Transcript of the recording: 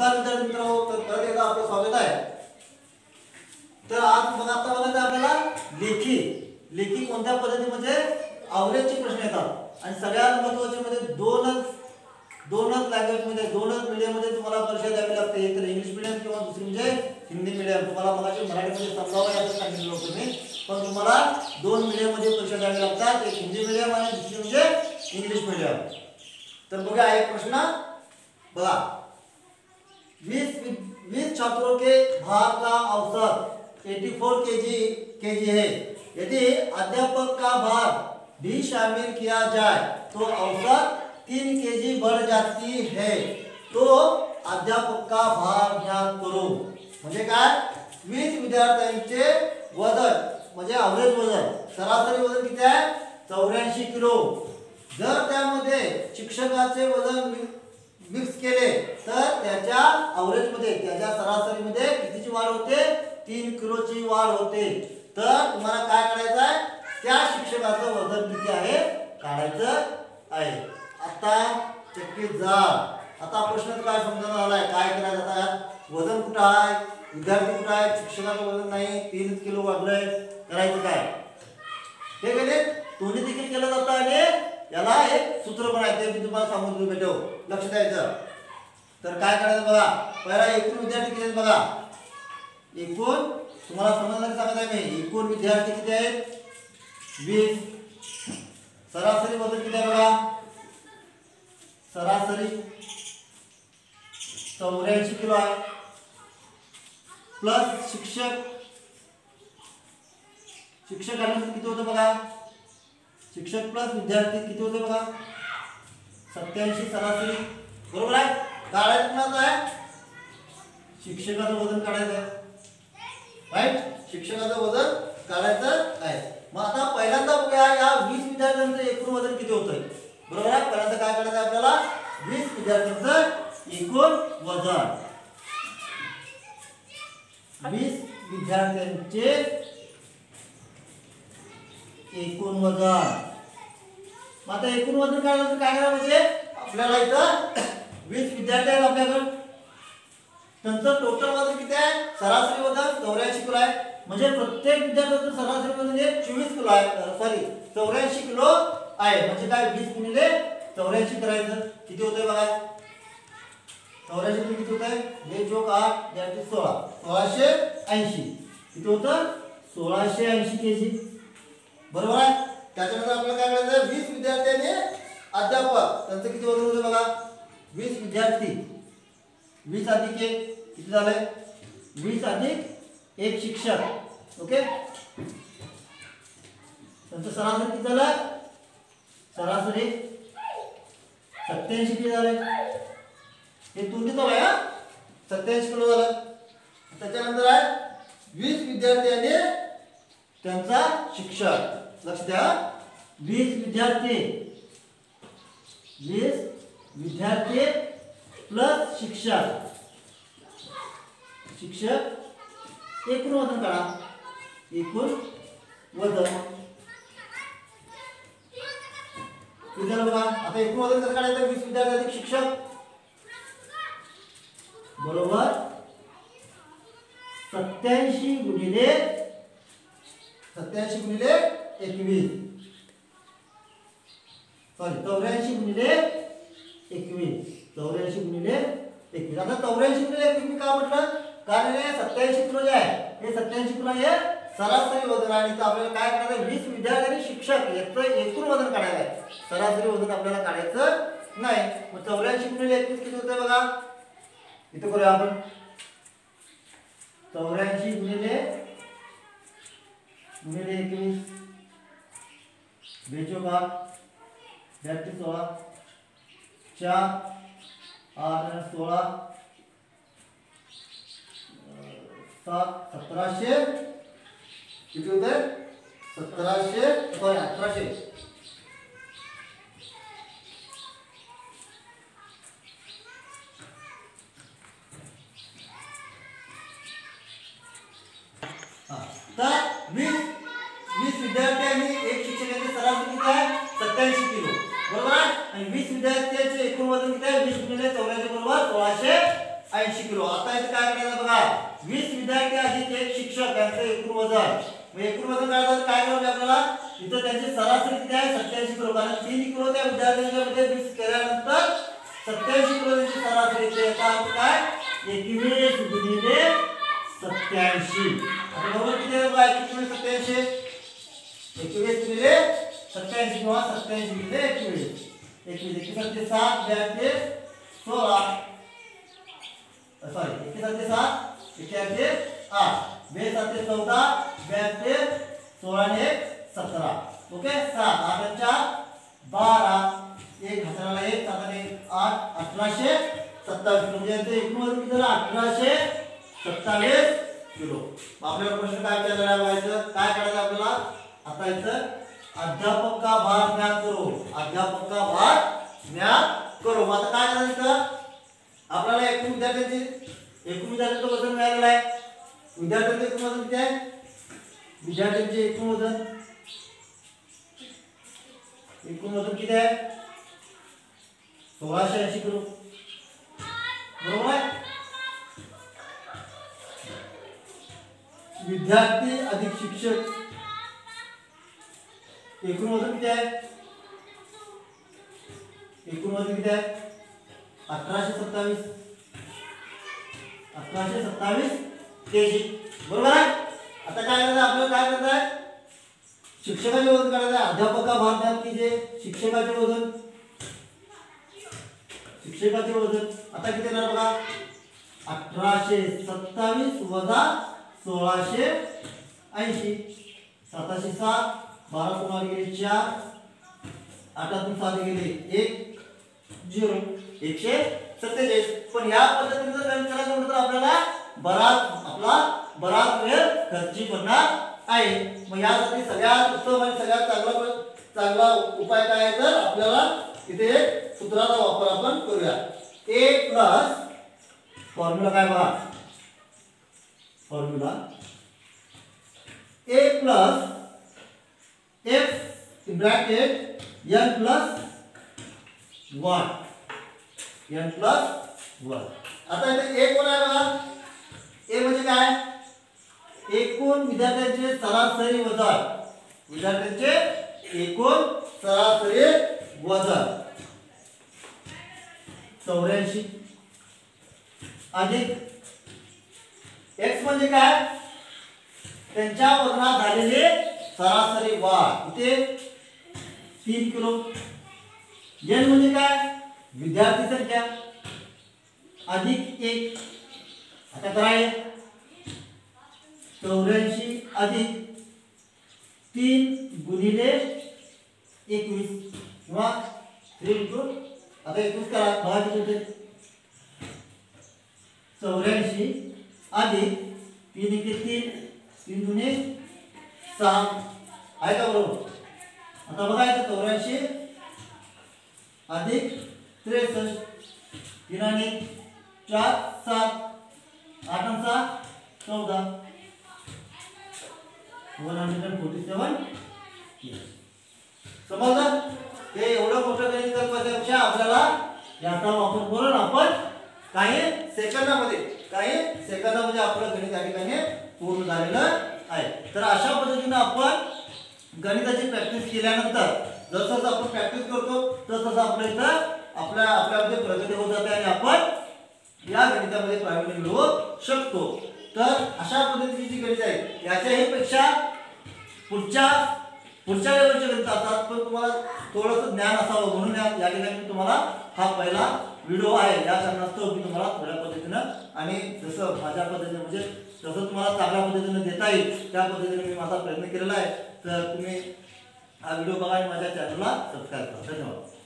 नमस्कार विद्यार्थी मित्रांनो, तर परत एकदा आपलं स्वागत आहे. तर आज बघा आता बघायचं आपल्याला लेखी कोणत्या पद्धतीमध्ये आवरेजचे प्रश्न येतात आणि सगळ्यात महत्त्वाचे म्हणजे दोनच लँग्वेज मध्ये दोनच मीडियम मध्ये तुम्हाला परीक्षा द्यावी लागते. एक तर इंग्लिश मीडियम किंवा दुसरी म्हणजे हिंदी मीडियम. तुम्हाला मगाशी मराठीमध्ये समजावं याचं सांगितलं होतं मी, पण तुम्हाला दोन मीडियम मध्ये परीक्षा द्यावी लागतात, एक हिंदी मीडियम आणि दुसरी म्हणजे इंग्लिश मीडियम. तर बघा एक प्रश्न बघा, 20 छात्रों के भार का औसत 84 केजी है. यदि अध्यापक का भार भी शामिल किया जाए तो औसत 3 केजी बढ़ जाती है. तो अध्यापक का भार ज्ञात करो. म्हणजे काय, 20 विद्यार्थ्यांचे वजन म्हणजे एव्हरेज वजन, सरासरी वजन किती आहे 84 किलो. जर त्यामध्ये शिक्षकाचे वजन मिक्स केले तर त्याच्या एव्हरेज मध्ये त्याच्या सरासरी मध्ये कितीची वाढ होते 3 किलोची वाढ होते. तर तुम्हाला काय करायचं आहे, त्या शिक्षकाचं वजन किती आहे काढायचं आहे. आता चक्कीत जा. आता प्रश्न काय समजून आलाय, काय करायचं आता, वजन कुठं आहे, विद्यार्थी कुठं आहे, शिक्षकाचं वजन नाही 3 किलो वाढलंय, करायचं काय. हे केले दोन्ही देखील केलं जातं आणि याला एक सूत्र पण आहे, ते मी तुम्हाला सांगून भेटो, लक्ष द्यायचं. तर काय करायचं बघा, पहिला एकूण विद्यार्थी किती आहेत बघा. एकूण तुम्हाला समजण्यासाठी सांगत आहे मी, एकूण विद्यार्थी किती आहेत 20. सरासरी वजन किती आहे बघा, सरासरी 84 किलो आहे. प्लस शिक्षक आले किती होतं बघा, शिक्षक प्लस विद्यार्थी किती होते बघा 87 सरासरी. बरोबर आहे. काढायचं कुणाचं आहे, शिक्षकाचं वजन काढायचं आहे. राईट, शिक्षकाचं वजन काढायचं आहे. मग आता पहिल्यांदा बघूया या 20 विद्यार्थ्यांचं एकूण वजन किती होतंय. बरोबर आहे. पहिल्यांदा काय करायचं आहे आपल्याला, 20 विद्यार्थ्यांचं एकूण वजन, 20 विद्यार्थ्यांचे एकूण वजन. मग आता एकूण वजन काढायचं काय करायचं, म्हणजे आपल्याला इथं 20 विद्यार्थी आहेत आपल्याकडे, त्यांचं टोटल वजन किती आहे, सरासरी वजन 84 किलो आहे. म्हणजे प्रत्येक विद्यार्थ्याचं सरासरी वजन 24 किलो आहे, सॉरी 84 किलो आहे. म्हणजे काय 20 गुणिले 84 करायचं, किती होतंय बघा 84 किती होतंय, 2 + 8 = 16, 1680 किती होतं 1680 केजी. बरोबर आहे. त्याच्यानंतर आपल्याला काय करायचं, 20 विद्यार्थ्यांनी अध्यापक त्यांचं किती वजन होतं बघा, 20 विद्यार्थी 20 अधिक 1 किती झालंय 20 अधिक 1 शिक्षक. ओके, त्यांचं सरासरी किती झालं, सरासरी 87 किती झाले, हे तुलनीत आहे हा 87 किलो झालं. त्याच्यानंतर आहे 20 विद्यार्थ्यांनी त्यांचा शिक्षक. लक्ष द्या, 20 विद्यार्थी प्लस शिक्षक एकूण वजन काढा, एकूण वजन विद्यार्थी बघा. आता एकूण वजन कसं काढायचं, 20 विद्यार्थी अधिक शिक्षक बरोबर 87 गुणिले 21, सॉरी 84 गुणिले 21, 84 गुणिले 21. आता 84 गुणिले 21 मी का म्हटलं, कारण हे 87 किलो जे आहे हे 87 किलो हे सरासरी वजन आहे. तर आपल्याला काय करायचं, 20 विद्यार्थी आणि शिक्षक याचं एकूण वजन काढायचं आहे, सरासरी वजन आपल्याला काढायचं नाही. मग 84 गुणिले 21 किती होतंय बघा, इथं करूया आपण 84 गुणिले 21 बेचो का 16 4 8 16 7 1700 किती होते 1700 सॉरी 1800. तर 20 विद्यार्थी आणि एक शिक्षकाचे सरासरी किती आहे 87 किलो. बरोबर आहे. आणि 20 विद्यार्थ्यांचे एकूण वजन किती आहे 20 गुणिले 84 बरोबर 1600 80 किलो. आता इथे काय करायचं बघा, 20 विद्यार्थी अधिक 1 शिक्षक यांचं एकूण वजन. मग एकूण वजन काढायचं काय करावं आपल्याला, इथं त्यांची सरासरी किती आहे 87 किलो. कारण 3 किलो त्या विद्यार्थ्यांच्या मध्ये 20 केल्यानंतर 87 किलो त्यांची सरासरी येते. याचा अर्थ काय, 21 गुणिले 87. आता बरोबर किती आहे बघा, 21 87, 21 गुणिले 87 किंवा 87 गुणिले 21. 21 7 82 16, सॉरी 21 7 81 8, 2 7 14, 82 16 ने 17. ओके 7 8 4 12, 1 हाताला 1 7 1 8, 1827 किलो. म्हणजे ते एकूण वजन किती झालं 1827 किलो. आपल्याला प्रश्न काय विचारला व्हायचं, काय करायचं आपल्याला, आता इथं अध्यापक का भार ज्ञात करो, अध्यापक का भार ज्ञात करो. आता काय करायचं, आपल्याला एकूण विद्यार्थ्यांचं वजन मिळालेलं आहे. विद्यार्थ्यांचे एकूण वजन किती आहे, विद्यार्थ्यांचे एकूण वजन किती आहे 1680 किलो. बरोबर आहे. विद्यार्थी अधिक शिक्षक एकूण वजन किती आहे, एकूण वजन किती आहे 1827 केजी. बरोबर आहे. आता काय करायचं आपल्याला, काय करायचं आहे, शिक्षकाचे वजन काढायचं आहे. अध्यापक का भार ज्ञात कीजिए. शिक्षकाचे वजन आता किती येणार बघा, 1827 वजा 1680, 7 7 12 कुणाला गेले 4, 8 7 गेले 1 0, 147. पण या पद्धतीने जर गणित करायचं म्हटलं तर आपल्याला बराच वेळ खर्ची पडणार आहे. मग यासाठी सगळ्यात उत्तम आणि सगळ्यात चांगला उपाय काय आहे, तर आपल्याला इथे एक सूत्राचा वापर आपण करूया. a प्लस फॉर्म्युला काय बघा, formula a plus f bracket n plus 1, n plus 1. आता इथे a कोण आहे बघा, a म्हणजे काय, एकूण विद्यार्थ्यांचे सरासरी वजन, विद्यार्थ्यांचे एकूण सरासरी वजन 84 अधिक x म्हणजे काय, त्यांच्या वजनात झालेले सरासरी वाढ, इथे 3 किलो. n म्हणजे काय, विद्यार्थी संख्या अधिक 1. आता काय 84 अधिक 3 गुणिले 21 किंवा 3 इंटू, आता 21 करा, भाग होते 84 अधिक 3 1 3, 3 दुने 6 आहे का बरोबर. आता बघा इथे 84 अधिक 63, 3 आणि 4 7, 8 आणि 6 14, 147. समजलं. हे एवढं मोठं गणित करण्यापेक्षा आपल्याला याचा वापर करून आपण काही सेकंदामध्ये आपलं गणित या ठिकाणी पूर्ण झालेलं आहे. तर अशा पद्धतीने आपण गणिताची प्रॅक्टिस केल्यानंतर जसं आपण प्रॅक्टिस करतो तसं आपल्या इथं आपल्यामध्ये प्रगती होत जाते आणि आपण या गणितामध्ये प्रावीण्य मिळवू शकतो. तर अशा पद्धतीची जी गणित आहे याच्याही पेक्षा पुढच्या लेवलचे गणित असतात, पण तुम्हाला थोडंसं ज्ञान असावं म्हणून या ठिकाणी मी तुम्हाला हा पहिला व्हिडिओ आहे. या कारणास्तव मी तुम्हाला थोड्या पद्धतीनं आणि जसं माझ्या पद्धतीने म्हणजे जसं तुम्हाला चांगल्या पद्धतीने देता येईल त्या पद्धतीने मी माझा प्रयत्न केलेला आहे. तर तुम्ही हा व्हिडिओ बघा आणि माझ्या चॅनलला सबस्क्राईब करा. धन्यवाद.